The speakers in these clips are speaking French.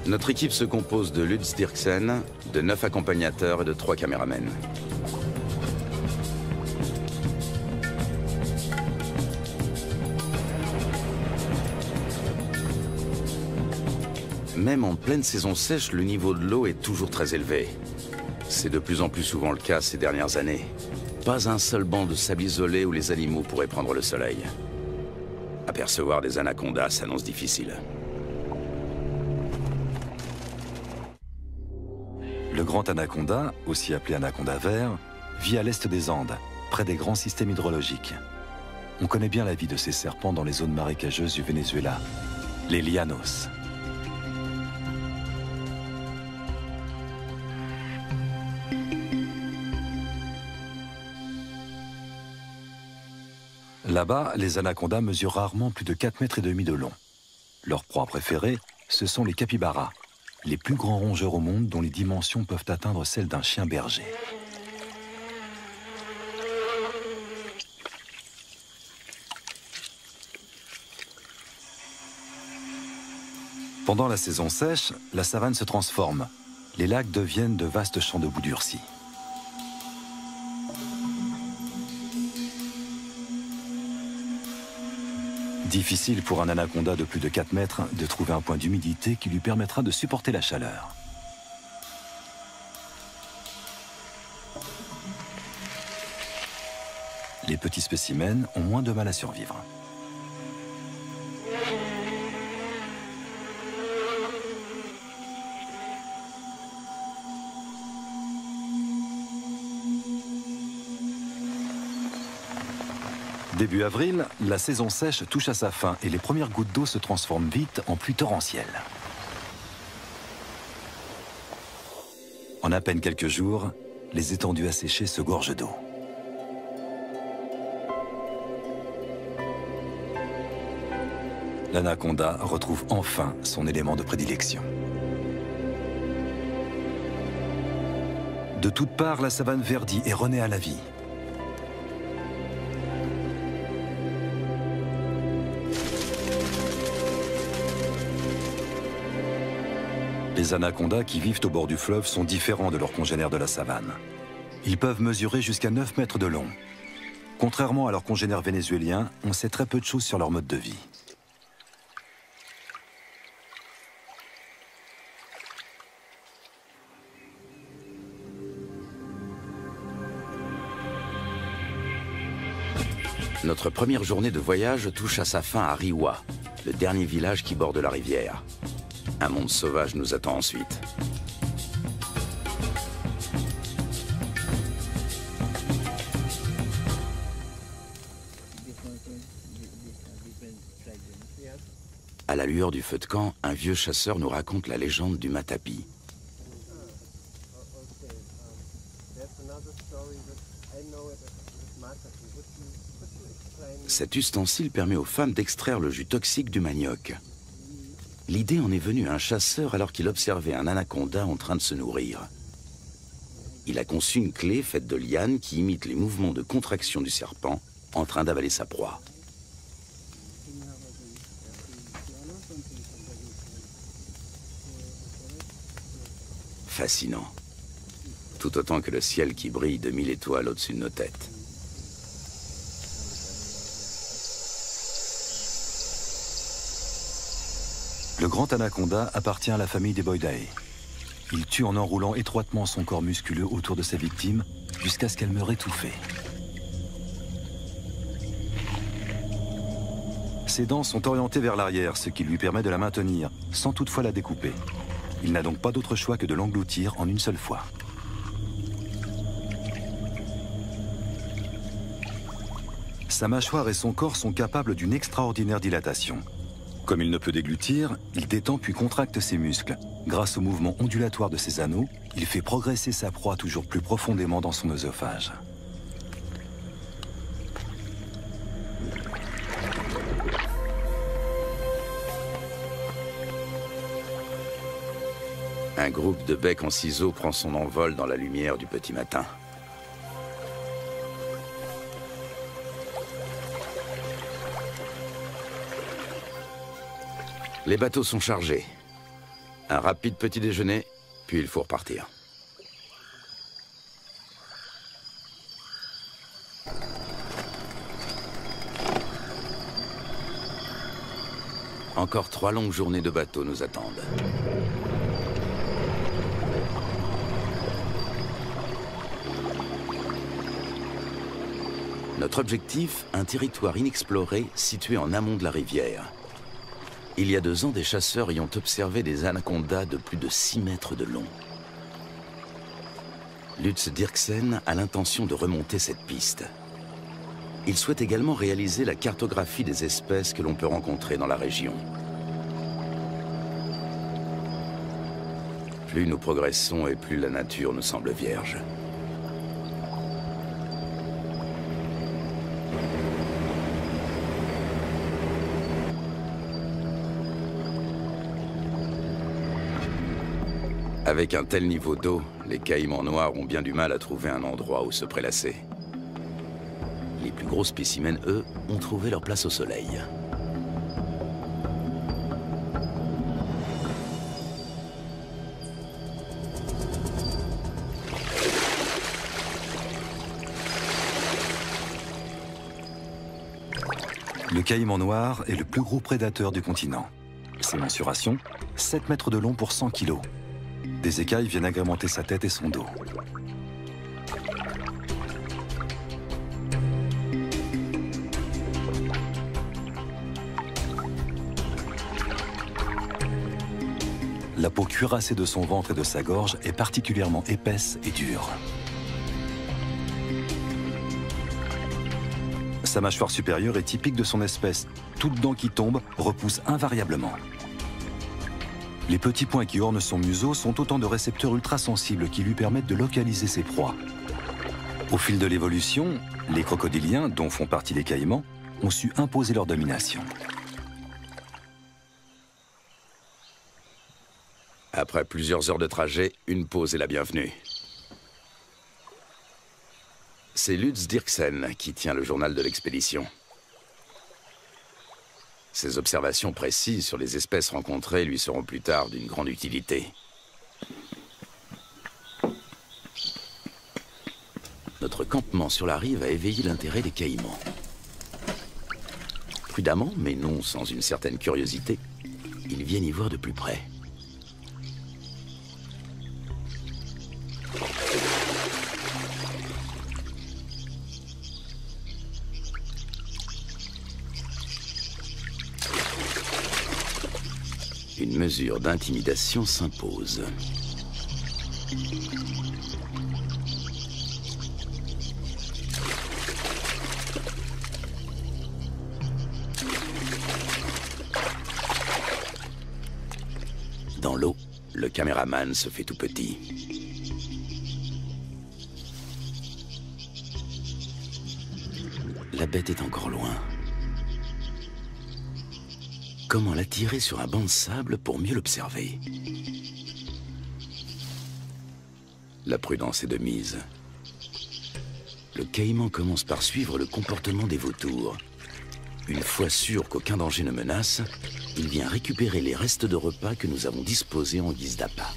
Notre équipe se compose de Lutz Dirksen, de 9 accompagnateurs et de 3 caméramens. Même en pleine saison sèche, le niveau de l'eau est toujours très élevé. C'est de plus en plus souvent le cas ces dernières années. Pas un seul banc de sable isolé où les animaux pourraient prendre le soleil. Apercevoir des anacondas s'annonce difficile. Le grand anaconda, aussi appelé anaconda vert, vit à l'est des Andes, près des grands systèmes hydrologiques. On connaît bien la vie de ces serpents dans les zones marécageuses du Venezuela, les llanos. Là-bas, les anacondas mesurent rarement plus de 4,5 mètres de long. Leur proie préférée, ce sont les capybaras, les plus grands rongeurs au monde dont les dimensions peuvent atteindre celles d'un chien berger. Pendant la saison sèche, la savane se transforme. Les lacs deviennent de vastes champs de boue durcie. Difficile pour un anaconda de plus de 4 mètres de trouver un point d'humidité qui lui permettra de supporter la chaleur. Les petits spécimens ont moins de mal à survivre. Début avril, la saison sèche touche à sa fin et les premières gouttes d'eau se transforment vite en pluie torrentielle. En à peine quelques jours, les étendues asséchées se gorgent d'eau. L'anaconda retrouve enfin son élément de prédilection. De toutes parts, la savane verdit et renaît à la vie. Les anacondas qui vivent au bord du fleuve sont différents de leurs congénères de la savane. Ils peuvent mesurer jusqu'à 9 mètres de long. Contrairement à leurs congénères vénézuéliens, on sait très peu de choses sur leur mode de vie. Notre première journée de voyage touche à sa fin à Riwa, le dernier village qui borde la rivière. Un monde sauvage nous attend ensuite. À la lueur du feu de camp, un vieux chasseur nous raconte la légende du matapi. Cet ustensile permet aux femmes d'extraire le jus toxique du manioc. L'idée en est venue à un chasseur alors qu'il observait un anaconda en train de se nourrir. Il a conçu une clé faite de lianes qui imite les mouvements de contraction du serpent en train d'avaler sa proie. Fascinant. Tout autant que le ciel qui brille de 1000 étoiles au-dessus de nos têtes. Le grand anaconda appartient à la famille des Boidae. Il tue en enroulant étroitement son corps musculeux autour de sa victime jusqu'à ce qu'elle meure étouffée. Ses dents sont orientées vers l'arrière, ce qui lui permet de la maintenir, sans toutefois la découper. Il n'a donc pas d'autre choix que de l'engloutir en une seule fois. Sa mâchoire et son corps sont capables d'une extraordinaire dilatation. Comme il ne peut déglutir, il détend puis contracte ses muscles. Grâce au mouvement ondulatoire de ses anneaux, il fait progresser sa proie toujours plus profondément dans son œsophage. Un groupe de becs en ciseaux prend son envol dans la lumière du petit matin. Les bateaux sont chargés. Un rapide petit déjeuner, puis il faut repartir. Encore 3 longues journées de bateau nous attendent. Notre objectif, un territoire inexploré situé en amont de la rivière. Il y a 2 ans, des chasseurs y ont observé des anacondas de plus de 6 mètres de long. Lutz Dirksen a l'intention de remonter cette piste. Il souhaite également réaliser la cartographie des espèces que l'on peut rencontrer dans la région. Plus nous progressons et plus la nature nous semble vierge. Avec un tel niveau d'eau, les caïmans noirs ont bien du mal à trouver un endroit où se prélasser. Les plus gros spécimens, eux, ont trouvé leur place au soleil. Le caïman noir est le plus gros prédateur du continent. Ses mensurations, 7 mètres de long pour 100 kilos. Des écailles viennent agrémenter sa tête et son dos. La peau cuirassée de son ventre et de sa gorge est particulièrement épaisse et dure. Sa mâchoire supérieure est typique de son espèce. Toute dent qui tombe repousse invariablement. Les petits points qui ornent son museau sont autant de récepteurs ultrasensibles qui lui permettent de localiser ses proies. Au fil de l'évolution, les crocodiliens, dont font partie les caïmans, ont su imposer leur domination. Après plusieurs heures de trajet, une pause est la bienvenue. C'est Lutz Dirksen qui tient le journal de l'expédition. Ses observations précises sur les espèces rencontrées lui seront plus tard d'une grande utilité. Notre campement sur la rive a éveillé l'intérêt des caïmans. Prudemment, mais non sans une certaine curiosité, ils viennent y voir de plus près. Une mesure d'intimidation s'impose. Dans l'eau, le caméraman se fait tout petit. La bête est encore loin. Comment l'attirer sur un banc de sable pour mieux l'observer? La prudence est de mise. Le caïman commence par suivre le comportement des vautours. Une fois sûr qu'aucun danger ne menace, il vient récupérer les restes de repas que nous avons disposés en guise d'appât.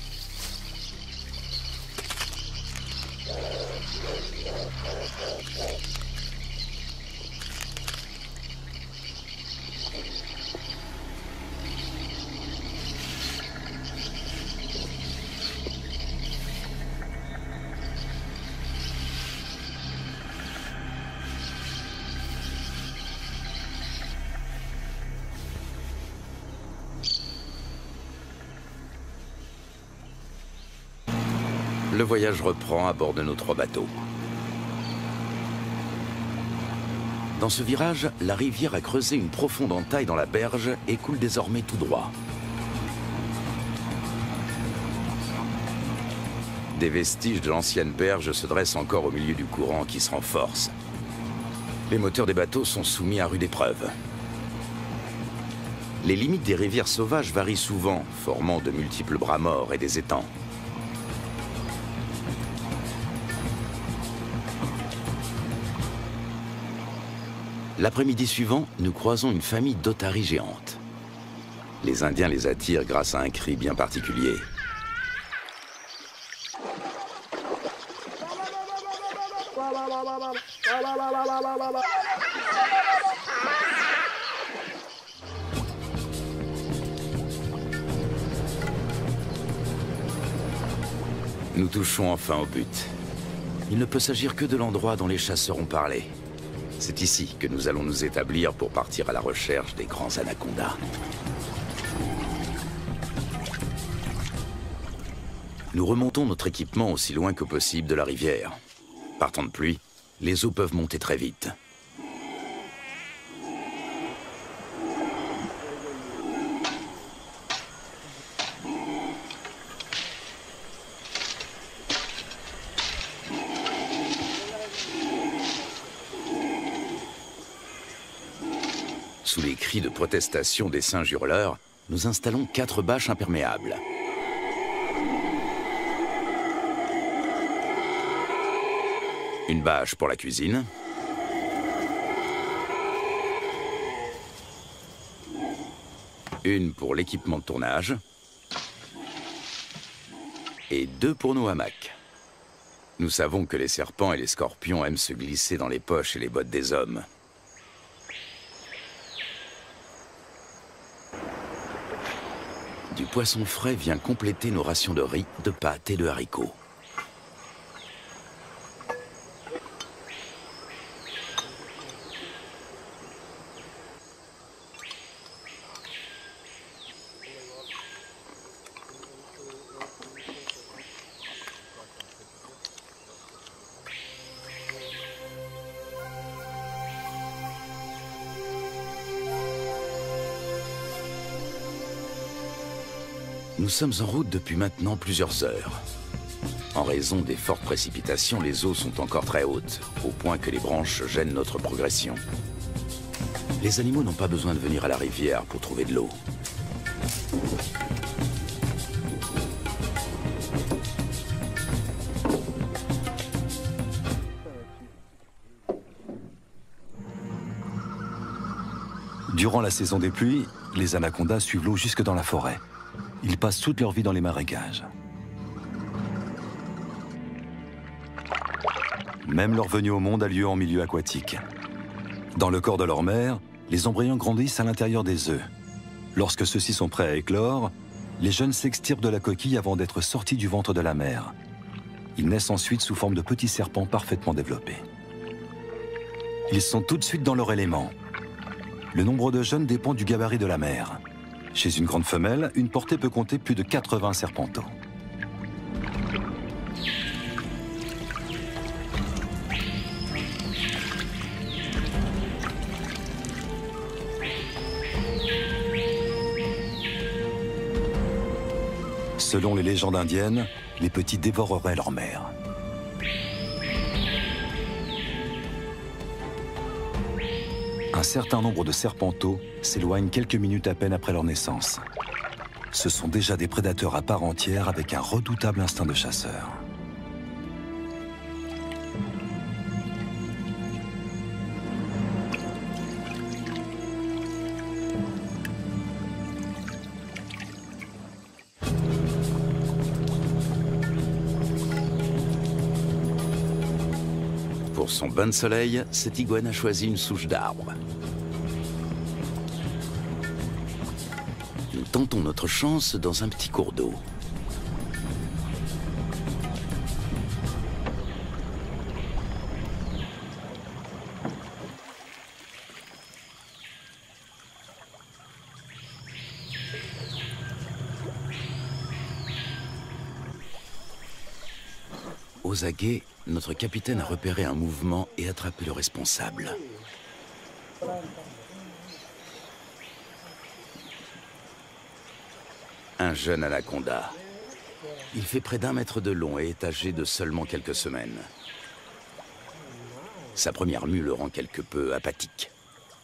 Le voyage reprend à bord de nos 3 bateaux. Dans ce virage, la rivière a creusé une profonde entaille dans la berge et coule désormais tout droit. Des vestiges de l'ancienne berge se dressent encore au milieu du courant qui se renforce. Les moteurs des bateaux sont soumis à rude épreuve. Les limites des rivières sauvages varient souvent, formant de multiples bras morts et des étangs. L'après-midi suivant, nous croisons une famille d'otaries géantes. Les Indiens les attirent grâce à un cri bien particulier. Nous touchons enfin au but. Il ne peut s'agir que de l'endroit dont les chasseurs ont parlé. C'est ici que nous allons nous établir pour partir à la recherche des grands anacondas. Nous remontons notre équipement aussi loin que possible de la rivière. Par temps de pluie, les eaux peuvent monter très vite. Sous les cris de protestation des singes hurleurs, nous installons 4 bâches imperméables. Une bâche pour la cuisine. Une pour l'équipement de tournage. Et 2 pour nos hamacs. Nous savons que les serpents et les scorpions aiment se glisser dans les poches et les bottes des hommes. Du poisson frais vient compléter nos rations de riz, de pâtes et de haricots. Nous sommes en route depuis maintenant plusieurs heures. En raison des fortes précipitations, les eaux sont encore très hautes, au point que les branches gênent notre progression. Les animaux n'ont pas besoin de venir à la rivière pour trouver de l'eau. Durant la saison des pluies, les anacondas suivent l'eau jusque dans la forêt. Ils passent toute leur vie dans les marécages. Même leur venue au monde a lieu en milieu aquatique. Dans le corps de leur mère, les embryons grandissent à l'intérieur des œufs. Lorsque ceux-ci sont prêts à éclore, les jeunes s'extirpent de la coquille avant d'être sortis du ventre de la mère. Ils naissent ensuite sous forme de petits serpents parfaitement développés. Ils sont tout de suite dans leur élément. Le nombre de jeunes dépend du gabarit de la mère. Chez une grande femelle, une portée peut compter plus de 80 serpenteaux. Selon les légendes indiennes, les petits dévoreraient leur mère. Un certain nombre de serpenteaux s'éloignent quelques minutes à peine après leur naissance. Ce sont déjà des prédateurs à part entière avec un redoutable instinct de chasseur. Pour son bain de soleil, cette iguane a choisi une souche d'arbre. Nous tentons notre chance dans un petit cours d'eau. Aux aguets, notre capitaine a repéré un mouvement et attrapé le responsable. Un jeune anaconda. Il fait près d'1 mètre de long et est âgé de seulement quelques semaines. Sa première mue le rend quelque peu apathique.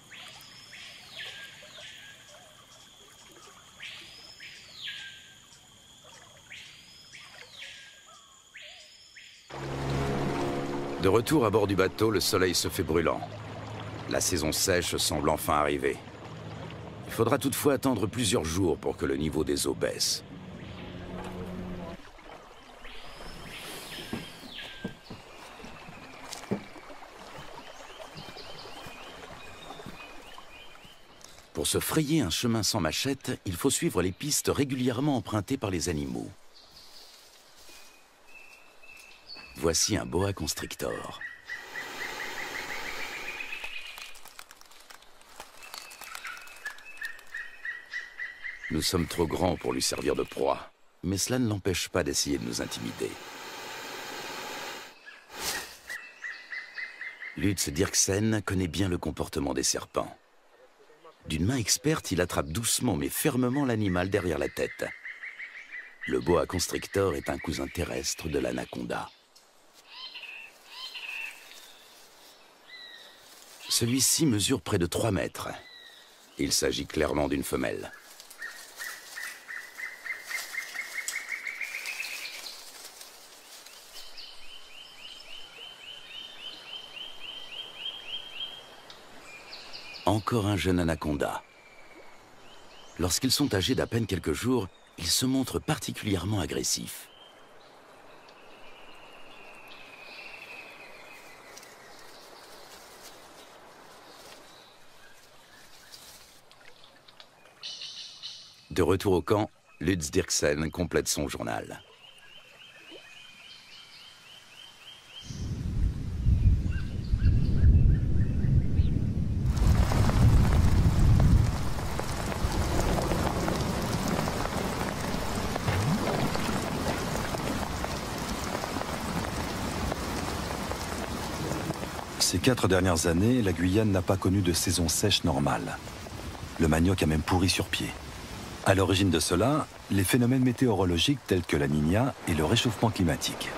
De retour à bord du bateau, le soleil se fait brûlant. La saison sèche semble enfin arriver. Il faudra toutefois attendre plusieurs jours pour que le niveau des eaux baisse. Pour se frayer un chemin sans machette, il faut suivre les pistes régulièrement empruntées par les animaux. Voici un boa constrictor. Nous sommes trop grands pour lui servir de proie, mais cela ne l'empêche pas d'essayer de nous intimider. Lutz Dirksen connaît bien le comportement des serpents. D'une main experte, il attrape doucement mais fermement l'animal derrière la tête. Le boa constrictor est un cousin terrestre de l'anaconda. Celui-ci mesure près de 3 mètres. Il s'agit clairement d'une femelle. Encore un jeune anaconda. Lorsqu'ils sont âgés d'à peine quelques jours, ils se montrent particulièrement agressifs. De retour au camp, Lutz Dirksen complète son journal. Ces 4 dernières années, la Guyane n'a pas connu de saison sèche normale. Le manioc a même pourri sur pied. À l'origine de cela, les phénomènes météorologiques tels que la Niña et le réchauffement climatique.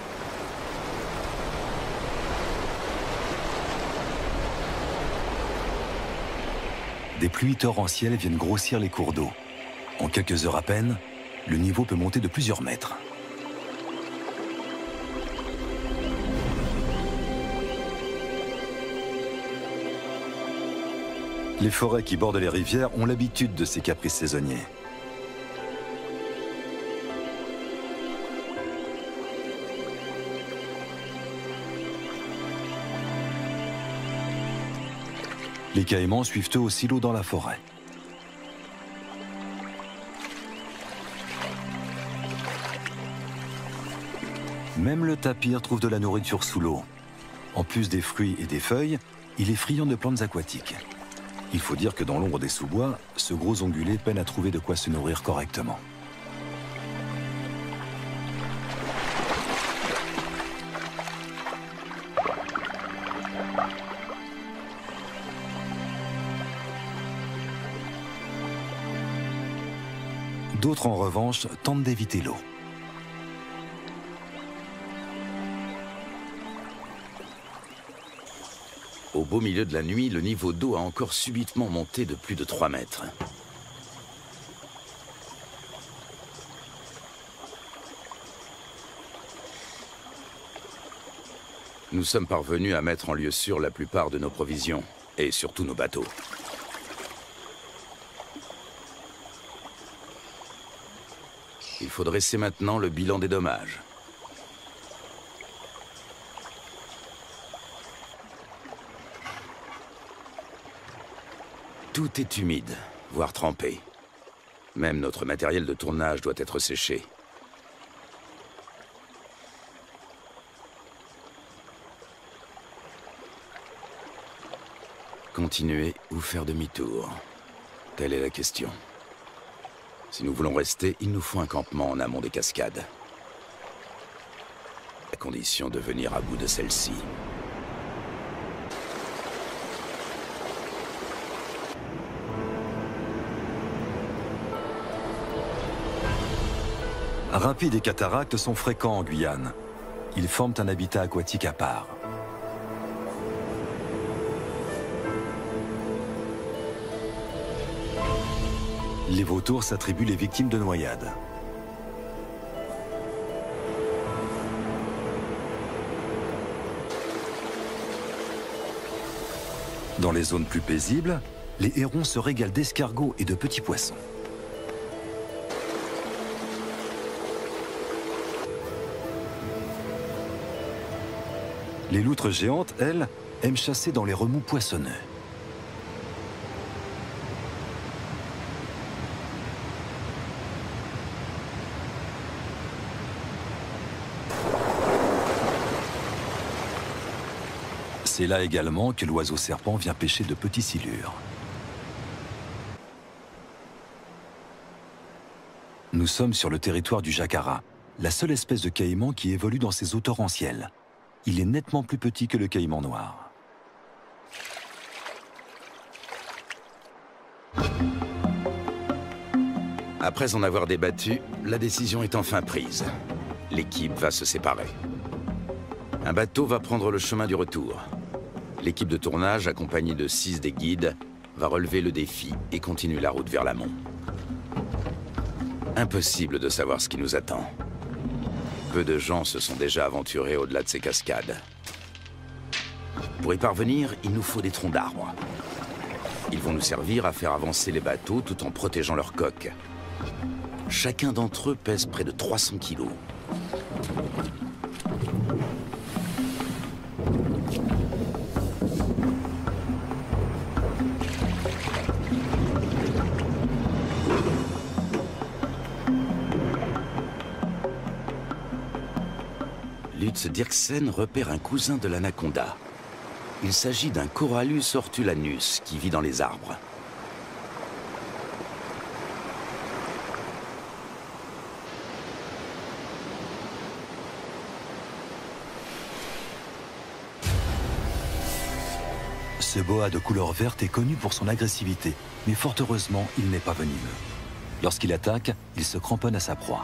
Des pluies torrentielles viennent grossir les cours d'eau. En quelques heures à peine, le niveau peut monter de plusieurs mètres. Les forêts qui bordent les rivières ont l'habitude de ces caprices saisonniers. Les caïmans suivent eux aussi l'eau dans la forêt. Même le tapir trouve de la nourriture sous l'eau. En plus des fruits et des feuilles, il est friand de plantes aquatiques. Il faut dire que dans l'ombre des sous-bois, ce gros ongulé peine à trouver de quoi se nourrir correctement. D'autres, en revanche, tentent d'éviter l'eau. Au beau milieu de la nuit, le niveau d'eau a encore subitement monté de plus de 3 mètres. Nous sommes parvenus à mettre en lieu sûr la plupart de nos provisions, et surtout nos bateaux. Il faut dresser maintenant le bilan des dommages. Tout est humide, voire trempé. Même notre matériel de tournage doit être séché. Continuer ou faire demi-tour? Telle est la question. Si nous voulons rester, il nous faut un campement en amont des cascades. À condition de venir à bout de celle-ci. Rapides et cataractes sont fréquents en Guyane. Ils forment un habitat aquatique à part. Les vautours s'attribuent les victimes de noyades. Dans les zones plus paisibles, les hérons se régalent d'escargots et de petits poissons. Les loutres géantes, elles, aiment chasser dans les remous poissonneux. C'est là également que l'oiseau serpent vient pêcher de petits silures. Nous sommes sur le territoire du jacara, la seule espèce de caïman qui évolue dans ces eaux torrentielles. Il est nettement plus petit que le caïman noir. Après en avoir débattu, la décision est enfin prise. L'équipe va se séparer. Un bateau va prendre le chemin du retour. L'équipe de tournage, accompagnée de 6 des guides, va relever le défi et continuer la route vers l'amont. Impossible de savoir ce qui nous attend. Peu de gens se sont déjà aventurés au-delà de ces cascades. Pour y parvenir, il nous faut des troncs d'arbres. Ils vont nous servir à faire avancer les bateaux tout en protégeant leurs coques. Chacun d'entre eux pèse près de 300 kilos. Lutz Dirksen repère un cousin de l'anaconda. Il s'agit d'un Corallus hortulanus qui vit dans les arbres. Ce boa de couleur verte est connu pour son agressivité, mais fort heureusement, il n'est pas venimeux. Lorsqu'il attaque, il se cramponne à sa proie.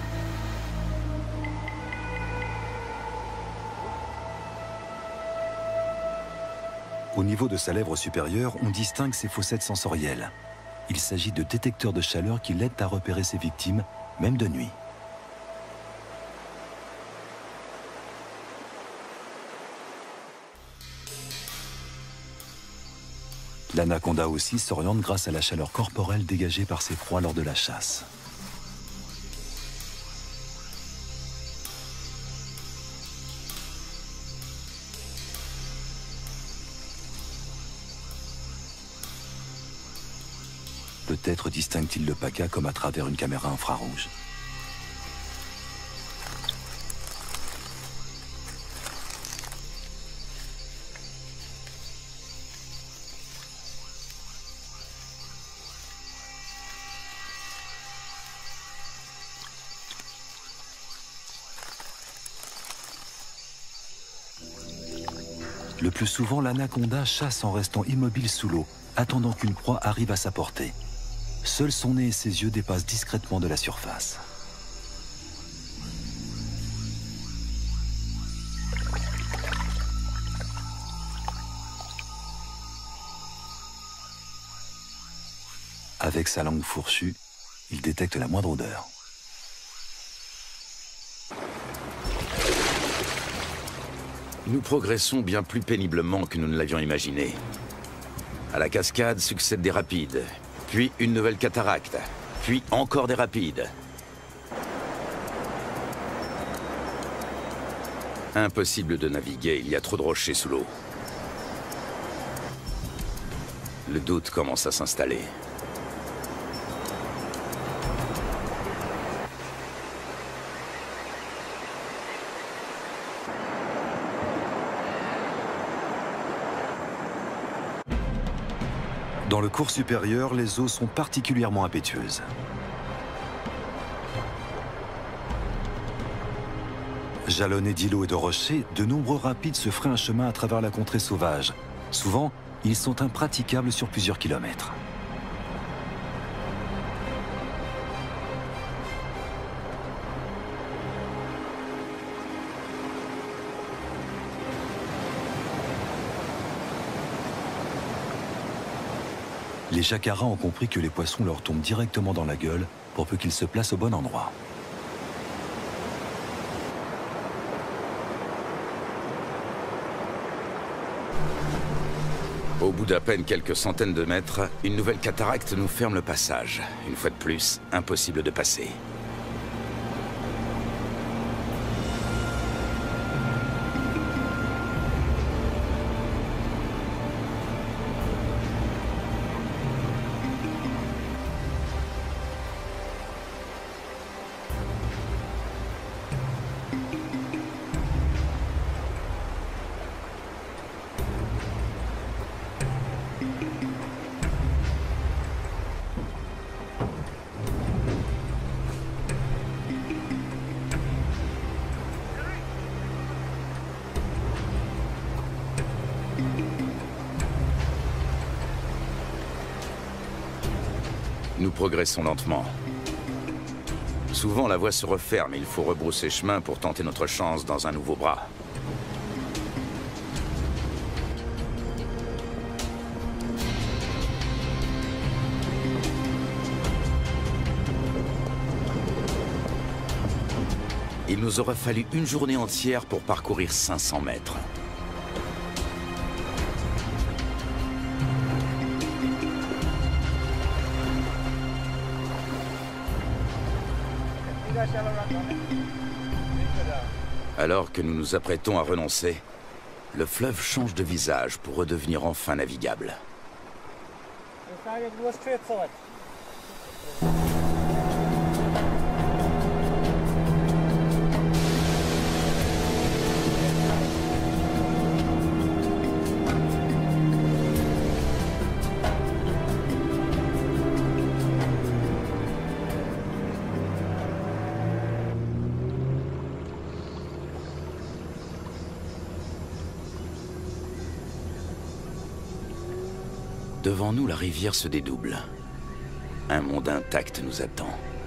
Au niveau de sa lèvre supérieure, on distingue ses fossettes sensorielles. Il s'agit de détecteurs de chaleur qui l'aident à repérer ses victimes, même de nuit. L'anaconda aussi s'oriente grâce à la chaleur corporelle dégagée par ses proies lors de la chasse. Peut-être distingue-t-il le paca comme à travers une caméra infrarouge. Le plus souvent, l'anaconda chasse en restant immobile sous l'eau, attendant qu'une proie arrive à sa portée. Seul son nez et ses yeux dépassent discrètement de la surface. Avec sa langue fourchue, il détecte la moindre odeur. Nous progressons bien plus péniblement que nous ne l'avions imaginé. À la cascade succèdent des rapides, puis une nouvelle cataracte, puis encore des rapides. Impossible de naviguer, il y a trop de rochers sous l'eau. Le doute commence à s'installer. Dans le cours supérieur, les eaux sont particulièrement impétueuses. Jalonnés d'îlots et de rochers, de nombreux rapides se frayent un chemin à travers la contrée sauvage. Souvent, ils sont impraticables sur plusieurs kilomètres. Les jacaras ont compris que les poissons leur tombent directement dans la gueule pour peu qu'ils se placent au bon endroit. Au bout d'à peine quelques centaines de mètres, une nouvelle cataracte nous ferme le passage. Une fois de plus, impossible de passer. Nous progressons lentement. Souvent, la voie se referme et il faut rebrousser chemin pour tenter notre chance dans un nouveau bras. Il nous aura fallu une journée entière pour parcourir 500 mètres. Alors que nous nous apprêtons à renoncer, le fleuve change de visage pour redevenir enfin navigable. Devant nous, la rivière se dédouble. Un monde intact nous attend.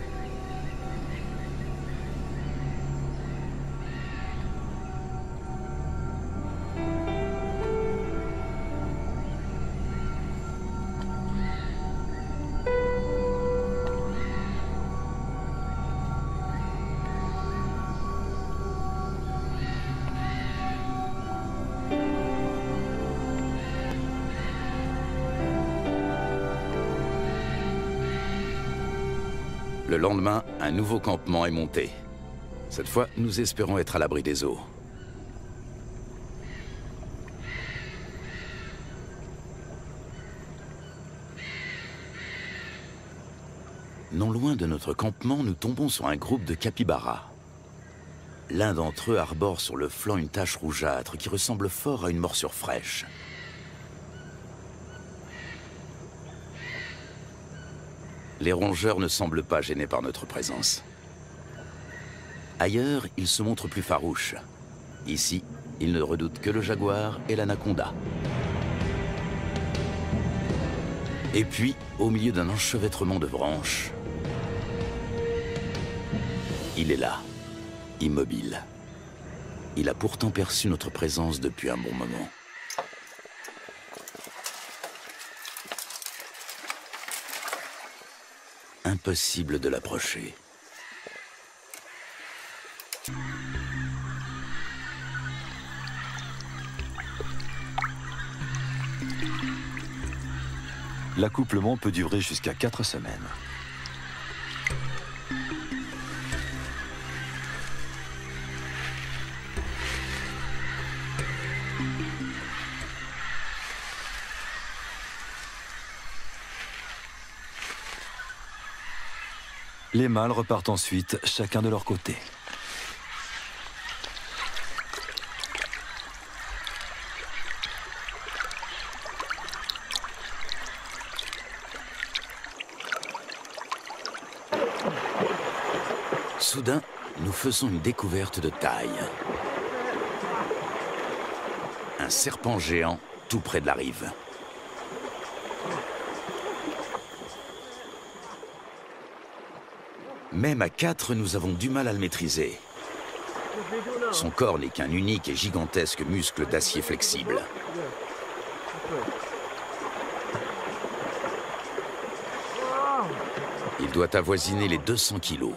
Le lendemain, un nouveau campement est monté. Cette fois, nous espérons être à l'abri des eaux. Non loin de notre campement, nous tombons sur un groupe de capybaras. L'un d'entre eux arbore sur le flanc une tache rougeâtre qui ressemble fort à une morsure fraîche. Les rongeurs ne semblent pas gênés par notre présence. Ailleurs, ils se montrent plus farouches. Ici, ils ne redoutent que le jaguar et l'anaconda. Et puis, au milieu d'un enchevêtrement de branches, il est là, immobile. Il a pourtant perçu notre présence depuis un bon moment. Impossible de l'approcher. L'accouplement peut durer jusqu'à 4 semaines. Les mâles repartent ensuite, chacun de leur côté. Soudain, nous faisons une découverte de taille. Un serpent géant tout près de la rive. Même à 4, nous avons du mal à le maîtriser. Son corps n'est qu'un unique et gigantesque muscle d'acier flexible. Il doit avoisiner les 200 kilos.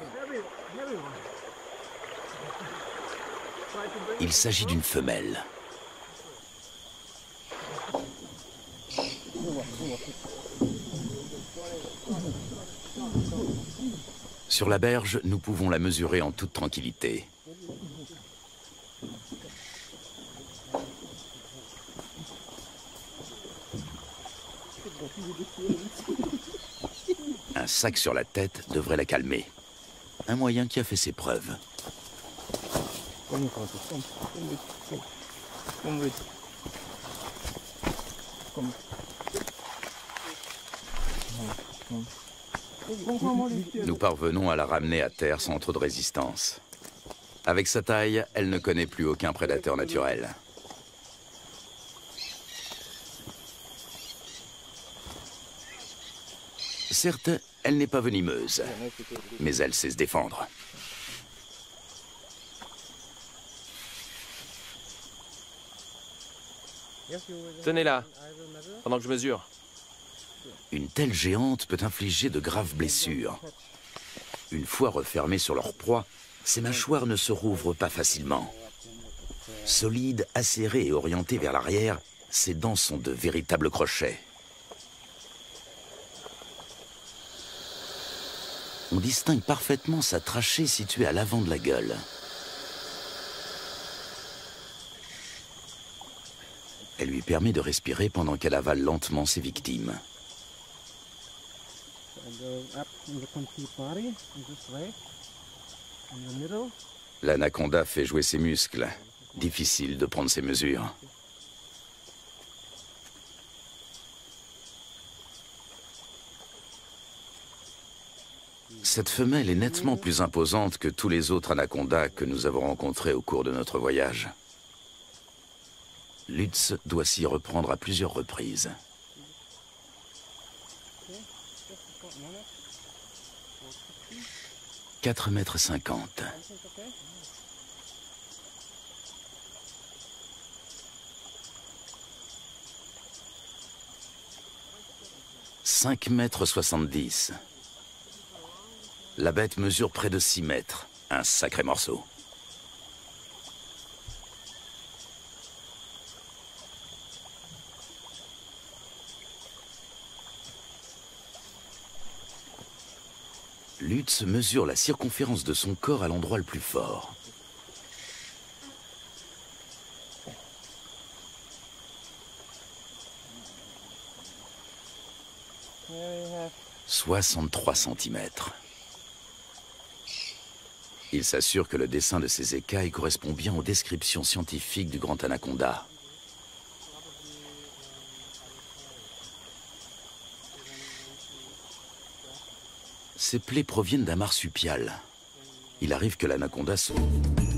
Il s'agit d'une femelle. Sur la berge, nous pouvons la mesurer en toute tranquillité. Un sac sur la tête devrait la calmer. Un moyen qui a fait ses preuves. Nous parvenons à la ramener à terre sans trop de résistance. Avec sa taille, elle ne connaît plus aucun prédateur naturel. Certes, elle n'est pas venimeuse, mais elle sait se défendre. Tenez-la, pendant que je mesure. Une telle géante peut infliger de graves blessures. Une fois refermées sur leur proie, ses mâchoires ne se rouvrent pas facilement. Solides, acérées et orientées vers l'arrière, ses dents sont de véritables crochets. On distingue parfaitement sa trachée située à l'avant de la gueule. Elle lui permet de respirer pendant qu'elle avale lentement ses victimes. L'anaconda fait jouer ses muscles. Difficile de prendre ses mesures. Cette femelle est nettement plus imposante que tous les autres anacondas que nous avons rencontrés au cours de notre voyage. Lutz doit s'y reprendre à plusieurs reprises. « 4,50 m. « 5,70 m. La bête mesure près de 6 mètres. Un sacré morceau. Lutz mesure la circonférence de son corps à l'endroit le plus fort. « 63 cm. Il s'assure que le dessin de ses écailles correspond bien aux descriptions scientifiques du grand anaconda. Ces plaies proviennent d'un marsupial. Il arrive que l'anaconda se...